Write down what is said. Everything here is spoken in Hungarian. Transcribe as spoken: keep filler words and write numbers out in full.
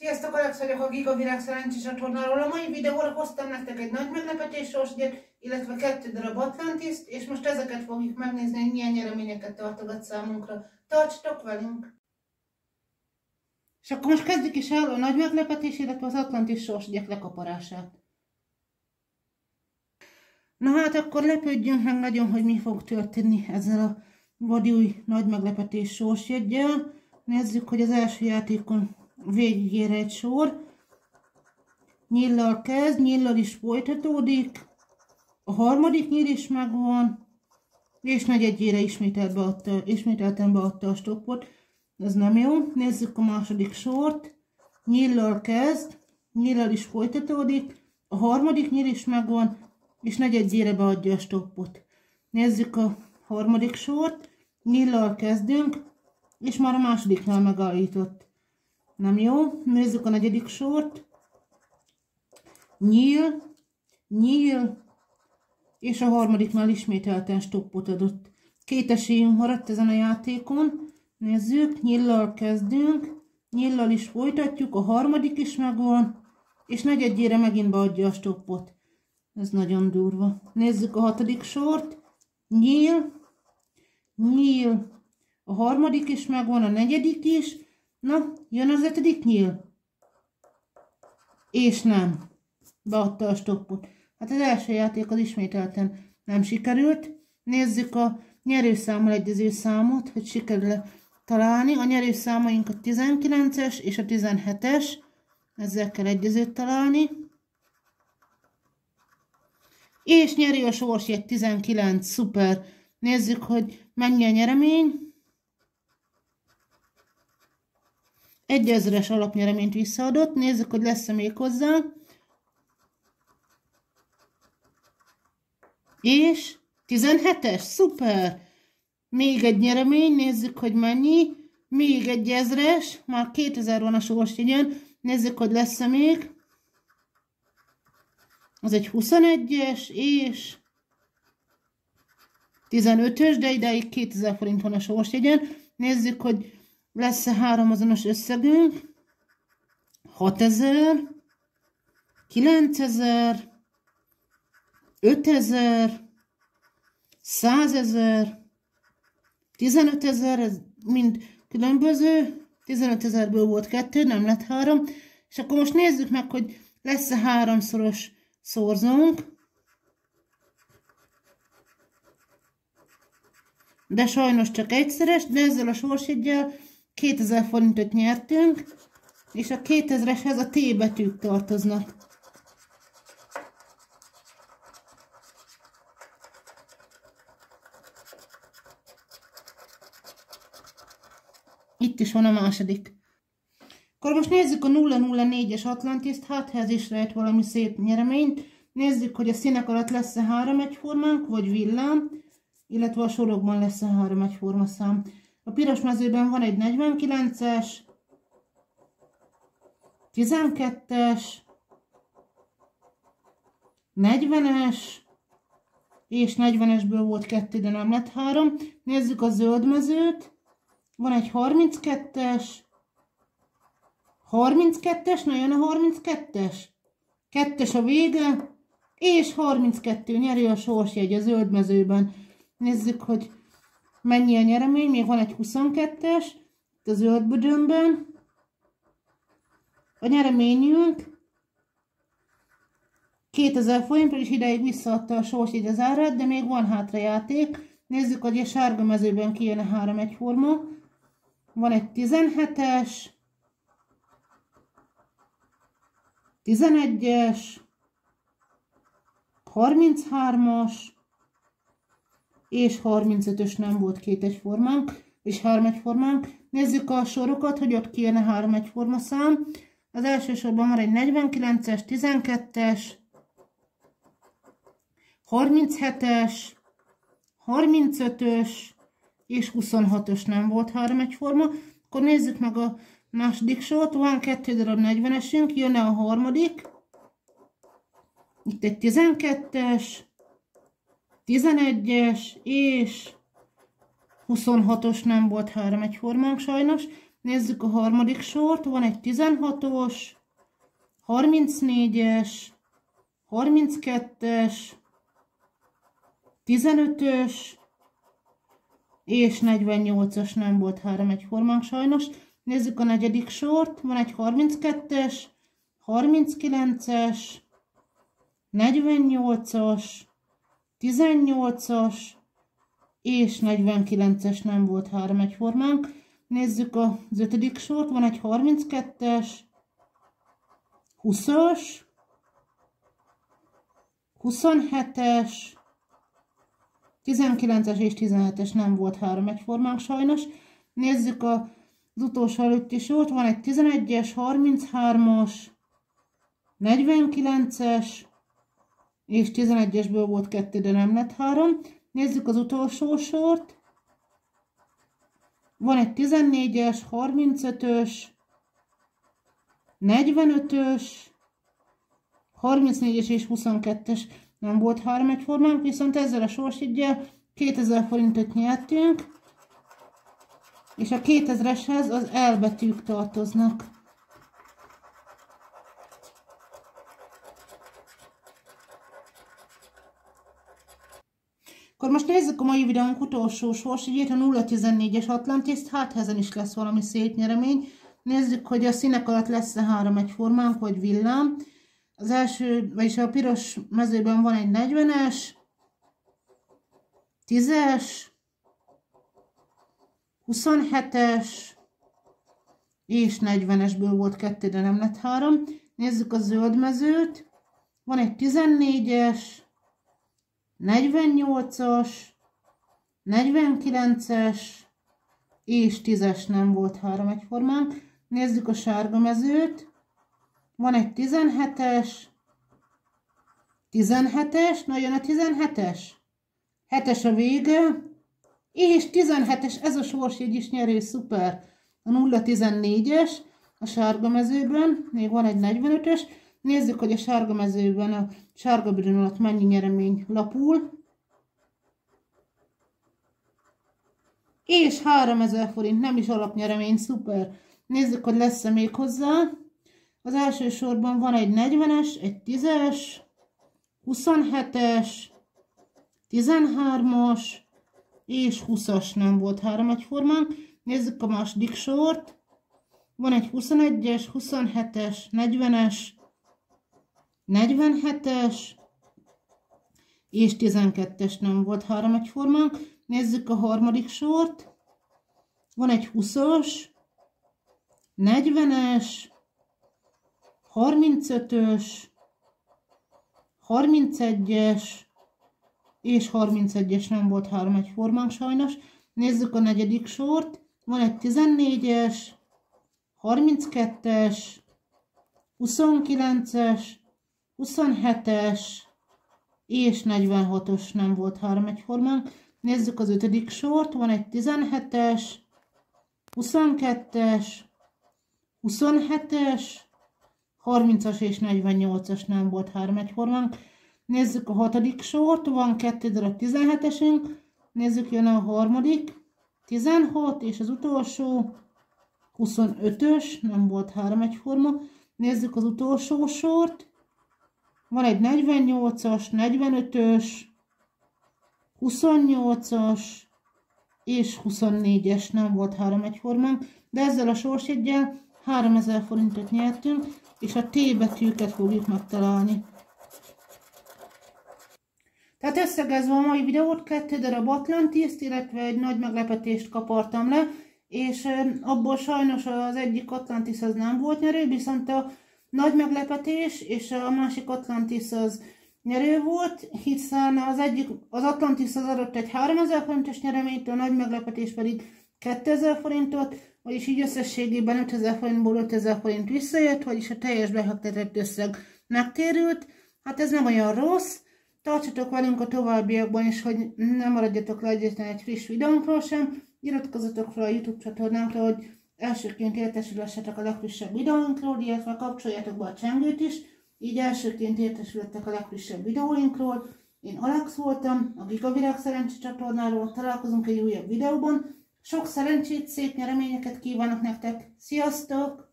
Sziasztok, Alex vagyok a Gigavirág szerencsés csatornáról. A mai videóra hoztam nektek egy nagy meglepetés sorsjegyet, illetve kettő darab Atlantiszt, és most ezeket fogjuk megnézni, hogy milyen nyereményeket tartogat számunkra. Tartsatok velünk! És akkor most kezdjük is el a nagy meglepetés, illetve az Atlantis sorsjegyek lekaparását. Na hát akkor lepődjünk meg nagyon, hogy mi fog történni ezzel a vadúj nagy meglepetés sorsjeggyel. Nézzük, hogy az első játékon végigér egy sor. Nyíllal kezd, nyíllal is folytatódik. A harmadik nyíl is megvan. És negyedjére ismételt beadta, ismételten beadta a stoppot. Ez nem jó. Nézzük a második sort. Nyíllal kezd, nyíllal is folytatódik. A harmadik nyíl is megvan, és negyedjére beadja a stoppot. Nézzük a harmadik sort. Nyíllal kezdünk, és már a másodiknál megállított. Nem jó. Nézzük a negyedik sort. Nyíl, nyíl, és a harmadiknál ismételten stoppot adott. Két esélyünk maradt ezen a játékon. Nézzük, nyíllal kezdünk, nyíllal is folytatjuk, a harmadik is megvan, és negyedjére megint beadja a stoppot. Ez nagyon durva. Nézzük a hatodik sort. Nyíl, nyíl, a harmadik is megvan, a negyedik is. Na, jön az ötödik nyíl. És nem. Beadta a stoppot. Hát az első játék az ismételten nem sikerült. Nézzük a nyerőszámmal egyező számot, hogy sikerül-e találni. A nyerőszámaink a tizenkilences és a tizenhetes. Ezzel kell egyezőt találni. És nyeri a sorsjegy tizenkilenc. Szuper. Nézzük, hogy mennyi a nyeremény. Egyezres alapnyereményt visszaadott. Nézzük, hogy lesz-e még hozzá. És tizenhetes, szuper! Még egy nyeremény, nézzük, hogy mennyi. Még egy ezres, már kétezer van a sorsjegyen. Nézzük, hogy lesz-e még. Az egy huszonegyes, és tizenötös, de ideig kétezer forint van a sorsjegyen. Nézzük, hogy lesz-e három azonos összegünk. hatezer, kilencezer, ötezer, százezer, tizenötezer, ez mind különböző, tizenötezerből volt kettő, nem lett három, és akkor most nézzük meg, hogy lesz-e háromszoros szorzónk, de sajnos csak egyszeres, de ezzel a sorsjeggyel kétezer forintot nyertünk, és a kétezreshez a T betűk tartoznak. Itt is van a második. Akkor most nézzük a nulla nulla négyes Atlantiszt, hát ez is rejt valami szép nyereményt. Nézzük, hogy a színek alatt lesz-e három egyformánk, vagy villám, illetve a sorokban lesz-e három egyforma szám. A piros mezőben van egy negyvenkilences, tizenkettes, negyvenes, és negyvenesből volt kettő, de nem lett három. Nézzük a zöld mezőt. Van egy harminckettes, harminckettes, na jön a harminckettes, kettes a vége, és harminckettő nyeri a sorsjegy a zöld mezőben. Nézzük, hogy mennyi a nyeremény, még van egy huszonkettes, itt a zöld bödönben. A nyereményünk kétezer forintról is ideig visszaadta a sorsjegy az árát, de még van hátra játék. Nézzük, hogy a sárga mezőben kijön a három egyforma. Van egy tizenhetes, tizenegyes, harminchármas, és harmincötös nem volt két egyformánk, és három egyformánk. Nézzük a sorokat, hogy ott kijön a három egyforma szám. Az első sorban van egy negyvenkilences, tizenkettes, harminchetes, harmincötös, és huszonhatos nem volt három egyforma. Akkor nézzük meg a második sort. Van kettő darab negyvenesünk, jön-e a harmadik. Itt egy tizenkettes, tizenegyes, és huszonhatos nem volt három egyformánk sajnos. Nézzük a harmadik sort, van egy tizenhatos, harmincnégyes, harminckettes, tizenötös és negyvennyolcas, nem volt három egyformánk sajnos. Nézzük a negyedik sort, van egy harminckettes, harminckilences, negyvennyolcas, tizennyolcas és negyvenkilences, nem volt három egyformánk. Nézzük az ötödik sort, van egy harminckettes, huszas, huszonhetes, tizenkilences és tizenhetes, nem volt három egyformánk sajnos. Nézzük az utolsó előtti sort, van egy tizenegyes, harminchármas, negyvenkilences, és tizenegyesből volt kettő, de nem lett három. Nézzük az utolsó sort. Van egy tizennégyes, harmincötös, negyvenötös, harmincnégyes és huszonkettes, nem volt három egyformánk, viszont ezzel a sorsjeggyel kétezer forintot nyertünk, és a kétezreshez az L betűk tartoznak. Akkor most nézzük a mai videónk utolsó sorsjegyét, a nulla tizennégyes Atlantiszt, hát ezen is lesz valami szép nyeremény. Nézzük, hogy a színek alatt lesz-e három egyformánk, vagy villám. Az első, vagyis a piros mezőben van egy negyvenes, tízes, huszonhetes és negyvenesből volt kettő, de nem lett három. Nézzük a zöld mezőt. Van egy tizennégyes, negyvennyolcas, negyvenkilences és tízes, nem volt három egyformánk. Nézzük a sárga mezőt. Van egy tizenhetes, tizenhetes, na jön a tizenhetes, hetes a vége, és tizenhetes, ez a sorsjegy is nyerő, szuper. A nulla tizennégyes a sárga mezőben, még van egy negyvenötös. Nézzük, hogy a sárga mezőben a sárga bőrön alatt mennyi nyeremény lapul. És háromezer forint, nem is alapnyeremény, szuper. Nézzük, hogy lesz-e még hozzá. Az első sorban van egy negyvenes, egy tízes, huszonhetes, tizenhármas és húszas, nem volt három egyformánk. Nézzük a második sort. Van egy huszonegyes, huszonhetes, negyvenes, negyvenhetes és tizenkettes, nem volt három egyformánk. Nézzük a harmadik sort. Van egy huszas, negyvenes, harmincötös, harmincegyes és harmincegyes, nem volt három egyformánk sajnos. Nézzük a negyedik sort. Van egy tizennégyes, harminckettes, huszonkilences, huszonhetes és negyvenhatos, nem volt három egyformánk. Nézzük az ötödik sort. Van egy tizenhetes, huszonkettes, huszonhetes, harmincas és negyvennyolcas, nem volt három egyformánk. Nézzük a hatodik sort, van kettő darab tizenhetesünk. Nézzük, jön a harmadik, tizenhat, és az utolsó huszonötös, nem volt három egyforma. Nézzük az utolsó sort. Van egy negyvennyolcas, negyvenötös, huszonnyolcas és huszonnégyes, nem volt három egyformánk, de ezzel a sorsjeggyel háromezer forintot nyertünk, és a T betűket fogjuk megtalálni. Tehát összegezve a mai videót, kettő darab Atlantiszt, illetve egy nagy meglepetést kapartam le, és abból sajnos az egyik Atlantis az nem volt nyerő, viszont a nagy meglepetés és a másik Atlantis az nyerő volt, hiszen az egyik, az Atlantis az adott egy háromezer forintos nyereményt, a nagy meglepetés pedig kétezer forintot, vagyis így összességében ötezer forintból ötezer forint visszajött, vagyis a teljes befektetett összeg megtérült. Hát ez nem olyan rossz. Tartsatok velünk a továbbiakban is, hogy nem maradjatok le egyetlen egy friss videónkról sem. Iratkozzatok fel a YouTube csatornánkra, hogy elsőként értesülhessetek a legfrissebb videóinkról, illetve kapcsoljátok be a csengőt is, így elsőként értesülhettek a legfrissebb videóinkról. Én Alex voltam, a Gigavirág Szerencse csatornáról, találkozunk egy újabb videóban. Sok szerencsét, szép nyereményeket kívánok nektek. Sziasztok!